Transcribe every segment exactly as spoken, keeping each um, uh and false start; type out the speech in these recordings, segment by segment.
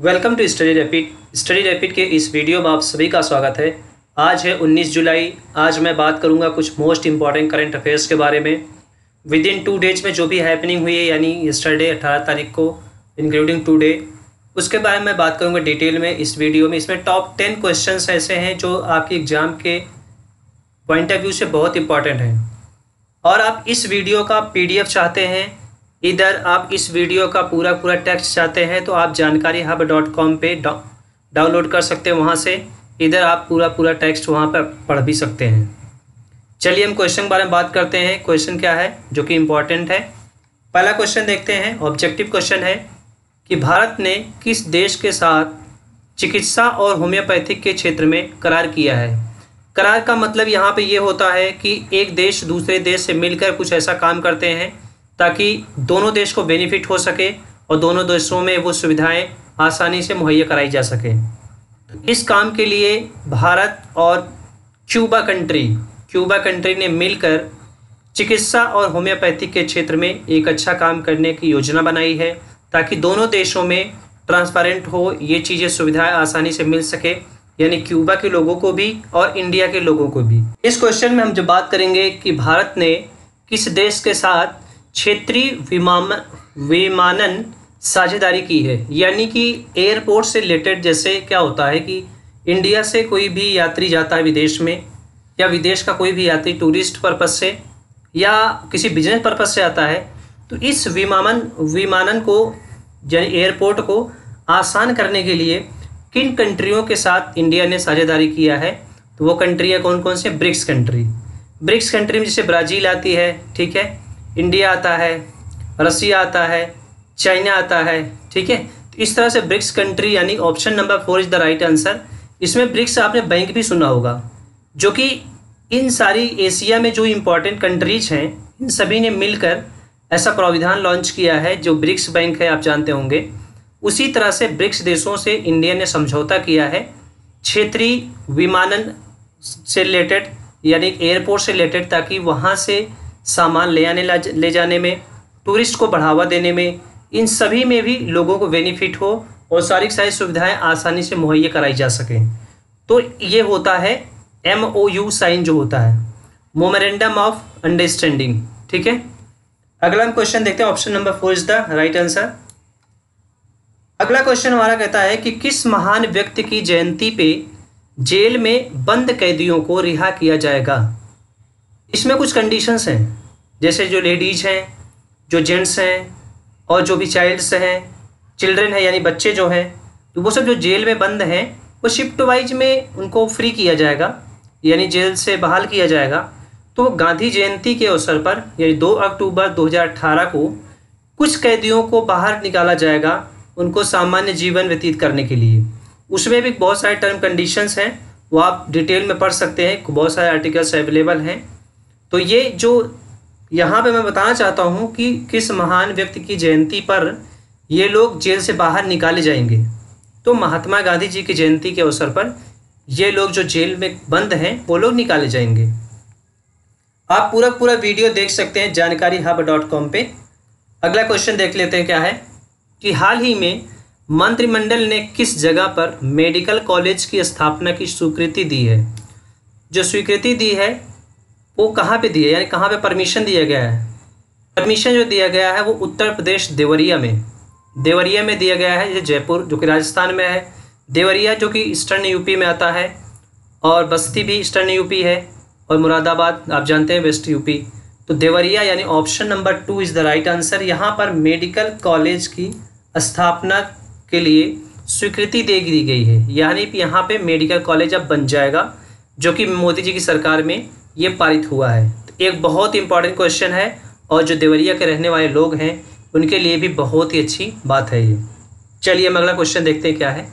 Welcome to study rapid. Study rapid के इस video में आप सभी का स्वागत है। आज है उन्नीस जुलाई। आज मैं बात करूंगा कुछ मोस्ट इंपॉर्टेंट करंट अफेयर्स के बारे में। विद इन टू डेज में जो भी हैपनिंग हुई है, यानी यस्टरडे अठारह तारीख को इंक्लूडिंग टुडे, उसके बारे में बात करूंगा डिटेल में इस वीडियो में। इसमें टॉप टेन क्वेश्चंस ऐसे हैं जो आपके एग्ज़ाम के पॉइंट ऑफ व्यू से बहुत इंपॉर्टेंट हैं। और आप इस वीडियो का पीडीएफ चाहते हैं, इधर आप इस वीडियो का पूरा पूरा टेक्स्ट चाहते हैं, तो आप जानकारी हब डॉट कॉम पर डाउनलोड कर सकते हैं। वहाँ से इधर आप पूरा पूरा टेक्स्ट वहाँ पर पढ़ भी सकते हैं। चलिए हम क्वेश्चन के बारे में बात करते हैं। क्वेश्चन क्या है जो कि इम्पॉर्टेंट है। पहला क्वेश्चन देखते हैं। ऑब्जेक्टिव क्वेश्चन है कि भारत ने किस देश के साथ चिकित्सा और होम्योपैथिक के क्षेत्र में करार किया है। करार का मतलब यहाँ पे ये होता है कि एक देश दूसरे देश से मिलकर कुछ ऐसा काम करते हैं ताकि दोनों देश को बेनिफिट हो सके और दोनों देशों में वो सुविधाएं आसानी से मुहैया कराई जा सके। इस काम के लिए भारत और क्यूबा कंट्री क्यूबा कंट्री ने मिलकर चिकित्सा और होम्योपैथिक के क्षेत्र में एक अच्छा काम करने की योजना बनाई है ताकि दोनों देशों में ट्रांसपेरेंट हो, ये चीज़ें सुविधाएं आसानी से मिल सके, यानी क्यूबा के लोगों को भी और इंडिया के लोगों को भी। इस क्वेश्चन में हम जब बात करेंगे कि भारत ने किस देश के साथ क्षेत्रीय विमान विमानन साझेदारी की है, यानी कि एयरपोर्ट से रिलेटेड। जैसे क्या होता है कि इंडिया से कोई भी यात्री जाता है विदेश में, या विदेश का कोई भी यात्री टूरिस्ट पर्पज़ से या किसी बिजनेस पर्पज़ से आता है, तो इस विमानन विमानन को यानी एयरपोर्ट को आसान करने के लिए किन कंट्रियों के साथ इंडिया ने साझेदारी किया है। तो वो कंट्रियाँ कौन कौन से? BRICS country. ब्रिक्स कंट्री में जैसे ब्राज़ील आती है, ठीक है, इंडिया आता है, रसिया आता है, चाइना आता है, ठीक है। तो इस तरह से ब्रिक्स कंट्री, यानी option number four is the right answer. इसमें ब्रिक्स आपने बैंक भी सुना होगा, जो कि इन सारी एशिया में जो इम्पोर्टेंट कंट्रीज हैं, इन सभी ने मिलकर ऐसा प्राविधान लॉन्च किया है जो ब्रिक्स बैंक है, आप जानते होंगे। उसी तरह से ब्रिक्स देशों से इंडिया ने समझौता किया है क्षेत्रीय विमानन से रिलेटेड, यानी एयरपोर्ट से रिलेटेड, ताकि वहाँ से सामान ले आने ले जाने में, टूरिस्ट को बढ़ावा देने में, इन सभी में भी लोगों को बेनिफिट हो और सारी सारी सुविधाएं आसानी से मुहैया कराई जा सकें। तो ये होता है एम ओ यू साइन, जो होता है मोमेरेंडम ऑफ अंडरस्टैंडिंग, ठीक है। अगला हम क्वेश्चन देखते हैं। Option number four is the right answer. अगला क्वेश्चन हमारा कहता है कि किस महान व्यक्ति की जयंती पे जेल में बंद कैदियों को रिहा किया जाएगा। इसमें कुछ कंडीशंस हैं, जैसे जो लेडीज़ हैं, जो जेंट्स हैं और जो भी चाइल्ड्स हैं, चिल्ड्रन हैं यानी बच्चे जो हैं, तो वो सब जो जेल में बंद हैं वो शिफ्ट वाइज में उनको फ्री किया जाएगा, यानी जेल से बहाल किया जाएगा। तो गांधी जयंती के अवसर पर यानी दो अक्टूबर दो हज़ार अठारह को कुछ कैदियों को बाहर निकाला जाएगा उनको सामान्य जीवन व्यतीत करने के लिए। उसमें भी बहुत सारे टर्म कंडीशंस हैं, वो आप डिटेल में पढ़ सकते हैं, बहुत सारे आर्टिकल्स अवेलेबल हैं। तो ये जो यहाँ पे मैं बताना चाहता हूँ कि किस महान व्यक्ति की जयंती पर ये लोग जेल से बाहर निकाले जाएंगे, तो महात्मा गांधी जी की जयंती के अवसर पर ये लोग जो जेल में बंद हैं वो लोग निकाले जाएंगे। आप पूरा पूरा वीडियो देख सकते हैं जानकारी हब डॉट कॉम पे। अगला क्वेश्चन देख लेते हैं। क्या है कि हाल ही में मंत्रिमंडल ने किस जगह पर मेडिकल कॉलेज की स्थापना की स्वीकृति दी है। जो स्वीकृति दी है वो कहाँ पे दी है, यानी कहाँ पे परमिशन दिया गया है। परमिशन जो दिया गया है वो उत्तर प्रदेश देवरिया में देवरिया में दिया गया है। ये जयपुर जो कि राजस्थान में है, देवरिया जो कि ईस्टर्न यूपी में आता है, और बस्ती भी ईस्टर्न यूपी है, और मुरादाबाद आप जानते हैं वेस्ट यूपी। तो देवरिया यानी option number two is the right answer. यहाँ पर मेडिकल कॉलेज की स्थापना के लिए स्वीकृति दे दी गई है, यानी कि यहाँ पे मेडिकल कॉलेज अब बन जाएगा, जो कि मोदी जी की सरकार में ये पारित हुआ है। तो एक बहुत इंपॉर्टेंट क्वेश्चन है और जो देवरिया के रहने वाले लोग हैं उनके लिए भी बहुत ही अच्छी बात है ये। चलिए हम अगला क्वेश्चन देखते हैं। क्या है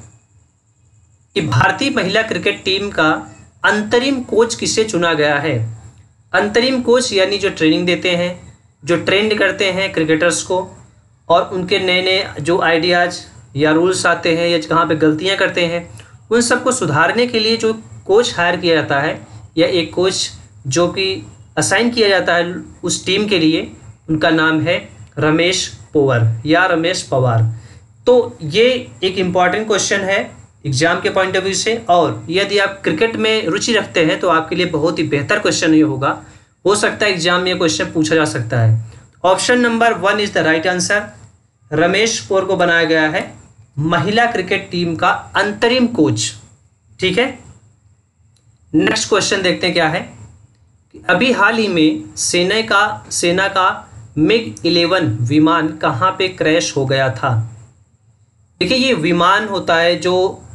कि भारतीय महिला क्रिकेट टीम का अंतरिम कोच किसे चुना गया है। अंतरिम कोच यानी जो ट्रेनिंग देते हैं, जो ट्रेंड करते हैं क्रिकेटर्स को, और उनके नए नए जो आइडियाज़ या रूल्स आते हैं या कहाँ पे गलतियाँ करते हैं उन सबको सुधारने के लिए जो कोच हायर किया जाता है, या एक कोच जो कि असाइन किया जाता है उस टीम के लिए, उनका नाम है रमेश पोवर या रमेश पवार। तो तो ये एक इम्पॉर्टेंट क्वेश्चन है एग्जाम के पॉइंट ऑफ व्यू से, और यदि आप क्रिकेट में रुचि रखते हैं तो आपके लिए बहुत ही बेहतर क्वेश्चन ये होगा। हो सकता है एग्जाम में ये क्वेश्चन पूछा जा सकता है। Option number one is the right answer. Ramesh Powar को बनाया गया है महिला क्रिकेट टीम का अंतरिम कोच। ठीक है, नेक्स्ट क्वेश्चन देखते हैं क्या है। अभी हाल ही में सेना का सेना का मिग इलेवन विमान कहाँ पे क्रैश हो गया था। देखिए, ये विमान होता है जो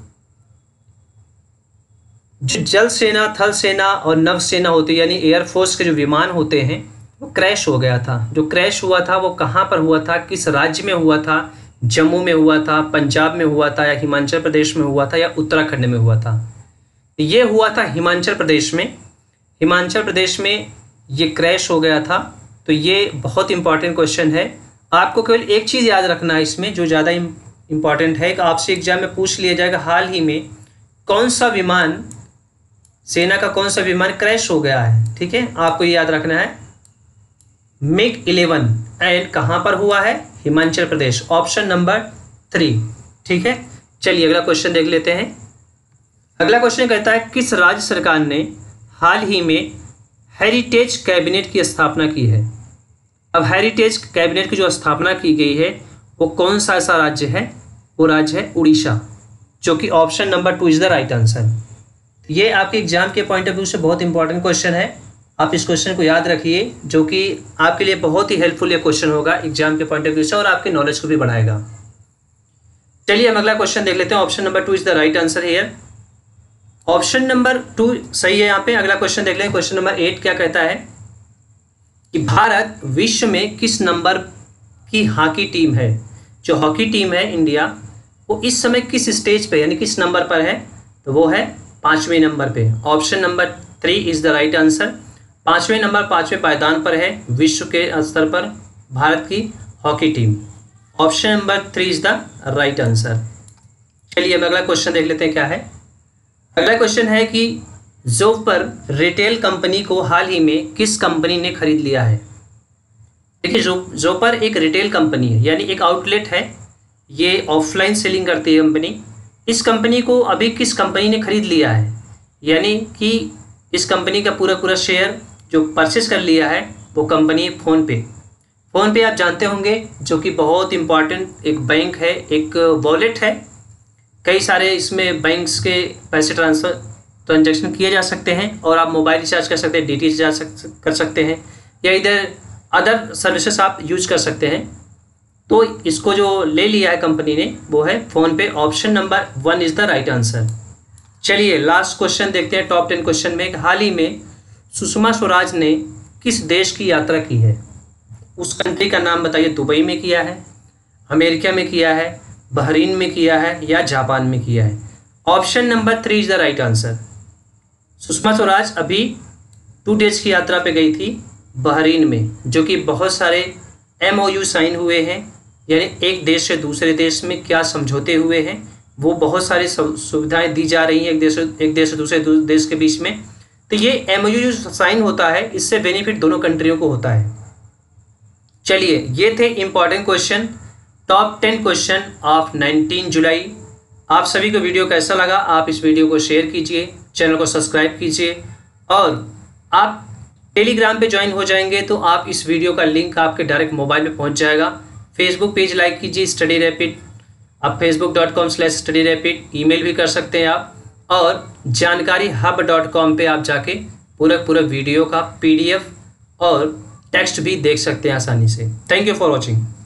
जो जल सेना, थल सेना और नव सेना होती है, यानी एयरफोर्स के जो विमान होते हैं वो क्रैश हो गया था। जो क्रैश हुआ था वो कहाँ पर हुआ था, किस राज्य में हुआ था, जम्मू में हुआ था, पंजाब में हुआ था, या हिमाचल प्रदेश में हुआ था, या उत्तराखंड में हुआ था। ये हुआ था हिमाचल प्रदेश में। हिमाचल प्रदेश में ये क्रैश हो गया था। तो ये बहुत इंपॉर्टेंट क्वेश्चन है। आपको केवल एक चीज़ याद रखना है इसमें जो ज़्यादा इम्पॉर्टेंट है कि आपसे एग्जाम में पूछ लिया जाएगा हाल ही में कौन सा विमान, सेना का कौन सा विमान क्रैश हो गया है। ठीक है, आपको ये याद रखना है मिग इलेवन, एंड कहाँ पर हुआ है, Himachal Pradesh. Option number three. ठीक है, चलिए अगला क्वेश्चन देख लेते हैं। अगला क्वेश्चन कहता है किस राज्य सरकार ने हाल ही में हेरिटेज कैबिनेट की स्थापना की है। अब हेरिटेज कैबिनेट की जो स्थापना की गई है वो कौन सा ऐसा राज्य है, वो राज्य है उड़ीसा, जो कि option number two is the right answer. ये आपके एग्जाम के पॉइंट ऑफ व्यू से बहुत इंपॉर्टेंट क्वेश्चन है। आप इस क्वेश्चन को याद रखिए, जो कि आपके लिए बहुत ही हेल्पफुल ये क्वेश्चन होगा एग्जाम के पॉइंट ऑफ व्यू से, और आपके नॉलेज को भी बढ़ाएगा। चलिए हम अगला क्वेश्चन देख लेते हैं। Option number two is the right answer here. Option number two सही है यहाँ पे। अगला क्वेश्चन देख लें। क्वेश्चन नंबर एट क्या कहता है कि भारत विश्व में किस नंबर की हॉकी टीम है। जो हॉकी टीम है इंडिया, वो इस समय किस स्टेज पे यानी किस नंबर पर है, तो वो है पाँचवें नंबर पे। Option number three is the right answer. पाँचवें नंबर, पाँचवें पायदान पर है विश्व के स्तर पर भारत की hockey team. Option number three is the right answer. चलिए अब अगला क्वेश्चन देख लेते हैं क्या है। अगला क्वेश्चन है कि जोपर रिटेल कंपनी को हाल ही में किस कंपनी ने खरीद लिया है। देखिए, जो जोपर एक रिटेल कंपनी है, यानी एक आउटलेट है। ये ऑफलाइन सेलिंग करती है कंपनी। इस कंपनी को अभी किस कंपनी ने खरीद लिया है, यानी कि इस कंपनी का पूरा पूरा शेयर जो परचेस कर लिया है वो कंपनी फ़ोनपे। फ़ोनपे आप जानते होंगे, जो कि बहुत इंपॉर्टेंट एक बैंक है, एक वॉलेट है। कई सारे इसमें बैंक्स के पैसे ट्रांसफ़र ट्रांजैक्शन किए जा सकते हैं, और आप मोबाइल रिचार्ज कर सकते हैं, डी टी एच रिचार्ज कर सकते हैं, या इधर अदर सर्विसेज आप यूज कर सकते हैं। तो इसको जो ले लिया है कंपनी ने वो है PhonePe. Option number one is the right answer. चलिए लास्ट क्वेश्चन देखते हैं टॉप टेन क्वेश्चन में। हाल ही में सुषमा स्वराज ने किस देश की यात्रा की है। उस कंट्री का नाम बताइए। दुबई में किया है, अमेरिका में किया है, बहरीन में किया है, या जापान में किया है। Option number three is the right answer. Sushma Swaraj अभी टू डेज की यात्रा पे गई थी बहरीन में, जो कि बहुत सारे एम ओ यू साइन हुए हैं, यानी एक देश से दूसरे देश में क्या समझौते हुए हैं, वो बहुत सारी सुविधाएं दी जा रही हैं एक देश एक देश से दूसरे देश के बीच में। तो ये एम ओ यू जो साइन होता है, इससे बेनिफिट दोनों कंट्रियों को होता है। चलिए, ये थे important question, top ten question of nineteen July. आप सभी को वीडियो कैसा लगा, आप इस वीडियो को शेयर कीजिए, चैनल को सब्सक्राइब कीजिए, और आप टेलीग्राम पे ज्वाइन हो जाएंगे तो आप इस वीडियो का लिंक आपके डायरेक्ट मोबाइल में पहुंच जाएगा। फेसबुक पेज लाइक कीजिए स्टडी रैपिड, आप Facebook dot com slash study rapid, email भी कर सकते हैं आप, और जानकारी हब डॉट कॉम पर आप जाके पूरा पूरा वीडियो का पी डी एफ और टेक्स्ट भी देख सकते हैं आसानी से। Thank you for watching.